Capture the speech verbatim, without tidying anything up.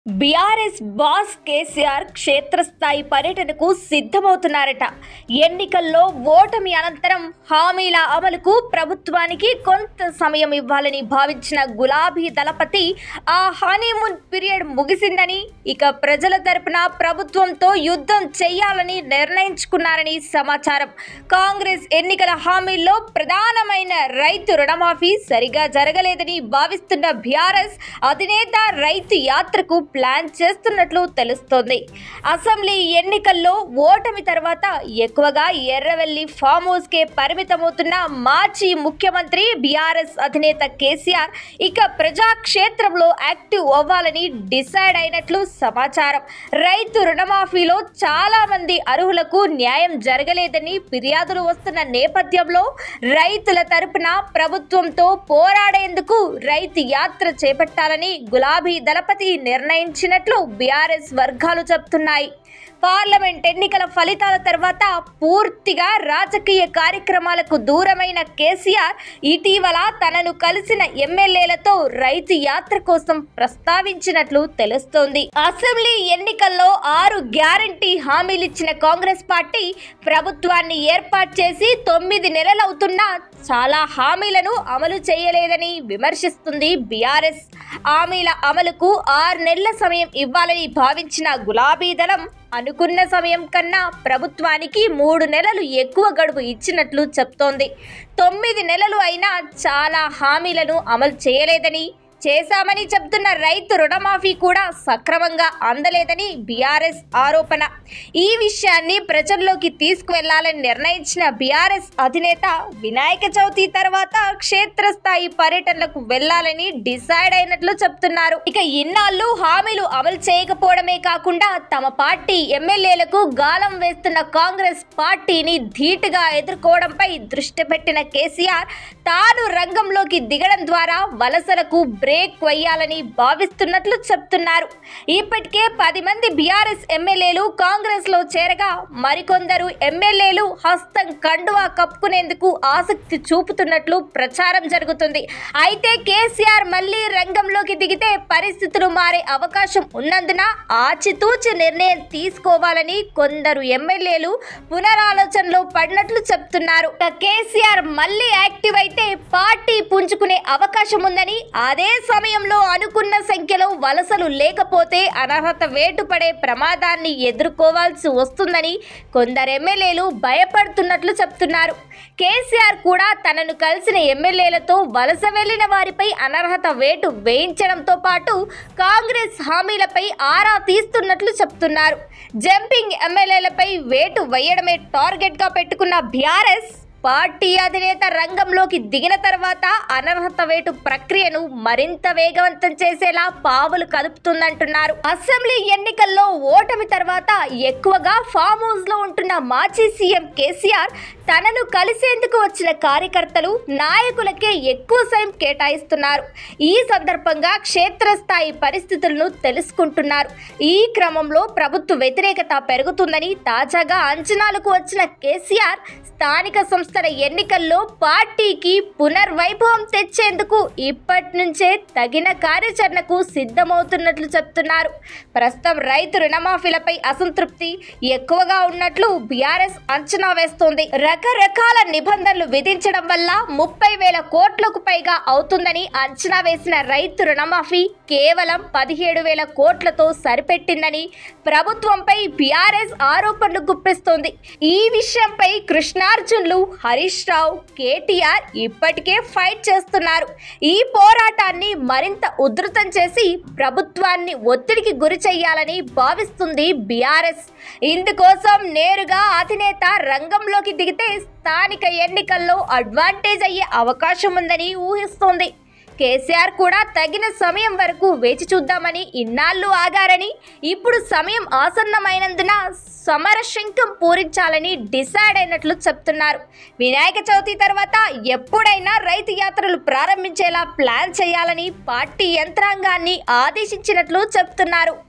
BRS boss KCR క్షేత్రస్థాయి పర్యటనకు సిద్ధమవుతున్నారట. ఎన్నికల్లో ఓటమి అనంతరం హామీల అమలుకు ప్రభుత్వానికి కొంత సమయం ఇవ్వాలని భావించిన గులాబీ దళపతి ఆ హనీమూన్ పీరియడ్ ముగిసిందని, ఇక ప్రజల తరపున ప్రభుత్వంతో యుద్ధం చేయాలని నిర్ణయించుకున్నారని సమాచారం. కాంగ్రెస్ ఎన్నికల హామీల్లో ప్రధానమైన రైతు రుణమాఫీ సరిగా జరగలేదని భావిస్తున్న బీఆర్ఎస్ అధినేత రైతు యాత్రకు ప్లాన్ చేస్తున్నట్లు తెలుస్తోంది. అసెంబ్లీ ఎన్నికల్లో ఓటమి తర్వాత ఎక్కువగా ఎర్రవెల్లి ఫామ్ హౌస్ కే పరిమితమవుతున్న మాజీ ముఖ్యమంత్రి బీఆర్ఎస్ అధినేత కేసీఆర్ ఇక ప్రజాక్షేత్రంలో యాక్టివ్ అవ్వాలని డిసైడ్ అయినట్లు సమాచారం. రైతు రుణమాఫీలో చాలా మంది అర్హులకు న్యాయం జరగలేదని ఫిర్యాదులు వస్తున్న నేపథ్యంలో రైతుల తరపున ప్రభుత్వంతో పోరాడేందుకు రైతు యాత్ర చేపట్టాలని గులాబీ దళపతి నిర్ణయించినట్లు బీఆర్ఎస్ వర్గాలు చెబుతున్నాయి. పార్లమెంట్ ఎన్నికల ఫలితాల తర్వాత పూర్తిగా రాజకీయ కార్యక్రమాలకు దూరమైన కేసీఆర్ ఇటీవల తనను కలిసిన ఎమ్మెల్యేలతో రైతు యాత్ర కోసం ప్రస్తావించినట్లు తెలుస్తోంది. అసెంబ్లీ ఎన్నికల్లో ఆరు గ్యారంటీ హామీలిచ్చిన కాంగ్రెస్ పార్టీ ప్రభుత్వాన్ని ఏర్పాటు చేసి తొమ్మిది నెలలవుతున్నా చాలా హామీలను అమలు చేయలేదని విమర్శిస్తుంది బీఆర్ఎస్. హామీల అమలుకు ఆరు నెలల సమయం ఇవ్వాలని భావించిన గులాబీ దళం అనుకున్న సమయం కన్నా ప్రభుత్వానికి మూడు నెలలు ఎక్కువ గడువు ఇచ్చినట్లు చెప్తోంది. తొమ్మిది నెలలు అయినా చాలా హామీలను అమలు చేయలేదని, చేశామని చెబుతున్న రైతు రుణమాఫీ కూడా సక్రమంగా అందలేదని బీఆర్ఎస్ ఆరోపణ. ఈ విషయాన్ని ప్రజల్లోకి తీసుకువెళ్లాలని నిర్ణయించిన బీఆర్ఎస్ అధినేత వినాయక చవితి తర్వాత క్షేత్రస్థాయి పర్యటనలకు వెళ్లాలని డిసైడ్ అయినట్లు చెప్తున్నారు. ఇక ఇన్నాళ్లు హామీలు అమలు చేయకపోవడమే కాకుండా తమ పార్టీ ఎమ్మెల్యేలకు గాలం వేస్తున్న కాంగ్రెస్ పార్టీని ధీటుగా ఎదుర్కోవడంపై దృష్టి పెట్టిన కేసీఆర్ తాను రంగంలోకి దిగడం ద్వారా వలసలకు బ్రేక్ వేయాలని భావిస్తున్నట్లు చెప్తున్నారు. ఇప్పటికే పది మంది బీఆర్ఎస్ ఎమ్మెల్యేలు కాంగ్రెస్ లో చేరగా మరికొందరు ఎమ్మెల్యేలు హస్తం కండువా కప్పుకునేందుకు ఆసక్తి చూపుతున్నట్లు ప్రచారం జరుగుతుంది. అయితే కేసీఆర్ మళ్లీ రంగంలోకి దిగితే పరిస్థితులు మారే అవకాశం ఉన్నందున ఆచితూచి నిర్ణయం తీసుకోవాలని కొందరు ఎమ్మెల్యేలు పునరాలోచనలో పడినట్లు చెప్తున్నారు. కేసీఆర్ మళ్లీ యాక్టివ్ అయితే పార్టీ పుంజుకునే అవకాశం ఉందని, అదే సమయంలో అనుకున్న సంఖ్యలో వలసలు లేకపోతే అనర్హత వేటు పడే ప్రమాదాన్ని ఎదుర్కోవాల్సి వస్తుందని కొందరు ఎమ్మెల్యేలు భయపడుతున్నట్లు చెప్తున్నారు. కేసీఆర్ కూడా తనను కలిసిన ఎమ్మెల్యేలతో వలస వెళ్లిన వారిపై అనర్హత వేటు వేయించడంతో పాటు కాంగ్రెస్ హామీలపై ఆరా తీస్తున్నట్లు చెప్తున్నారు. జంపింగ్ ఎమ్మెల్యేలపై వేటు వేయడమే టార్గెట్ గా పెట్టుకున్న బీఆర్ఎస్ పార్టీ అధినేత రంగంలోకి దిగిన తర్వాత అనర్హత వేటు ప్రక్రియను మరింత వేగవంతం చేసేలా పావులు కదుపుతుందంటున్నారు. అసెంబ్లీ ఎన్నికల్లో ఓటమి తర్వాత ఎక్కువగా ఫామ్ హౌస్ లో ఉంటున్న మాజీ సీఎం కేసీఆర్ తనను కలిసేందుకు వచ్చిన కార్యకర్తలు, నాయకులకే ఎక్కువ సమయం కేటాయిస్తున్నారు. ఈ సందర్భంగా క్షేత్రస్థాయి పరిస్థితులను తెలుసుకుంటున్నారు. ఈ క్రమంలో ప్రభుత్వ వ్యతిరేకత పెరుగుతుందని తాజాగా అంచనాలకు వచ్చిన కేసీఆర్ స్థానిక సంస్థ ఎన్నికల్లో పార్టీకి పునర్వైభవం తెచ్చేందుకు ఇప్పటి నుంచే తగిన కార్యాచరణకు సిద్ధమవుతున్నట్లు చెప్తున్నారు. ప్రస్తుతం రైతు రుణమాఫీలపై అసంతృప్తి ఎక్కువగా ఉన్నట్లు బీఆర్ఎస్ అంచనా వేస్తోంది. రకరకాల నిబంధనలు విధించడం వల్ల ముప్పై వేల కోట్లకు పైగా అవుతుందని అంచనా వేసిన రైతు రుణమాఫీ కేవలం పదిహేడు వేల కోట్లతో సరిపెట్టిందని ప్రభుత్వంపై బీఆర్ఎస్ ఆరోపణలు గుప్పిస్తోంది. ఈ విషయంపై కృష్ణార్జున్లు, హరీష్ రావు, కేటీఆర్ ఇప్పటికే ఫైట్ చేస్తున్నారు. ఈ పోరాటాన్ని మరింత ఉధృతం చేసి ప్రభుత్వాన్ని ఒత్తిడికి గురి చేయాలని భావిస్తుంది బీఆర్ఎస్. ఇందుకోసం నేరుగా అధినేత రంగంలోకి దిగితే స్థానిక ఎన్నికల్లో అడ్వాంటేజ్ అయ్యే అవకాశం ఉందని ఊహిస్తోంది. కేసీఆర్ కూడా తగిన సమయం వరకు వేచి చూద్దామని ఇన్నాళ్లు ఆగారని, ఇప్పుడు సమయం ఆసన్నమైనందున సమరశంఖం పూరించాలని డిసైడ్ అయినట్లు చెప్తున్నారు. వినాయక చవితి తర్వాత ఎప్పుడైనా రైతు యాత్రలు ప్రారంభించేలా ప్లాన్ చేయాలని పార్టీ యంత్రాంగాన్ని ఆదేశించినట్లు చెప్తున్నారు.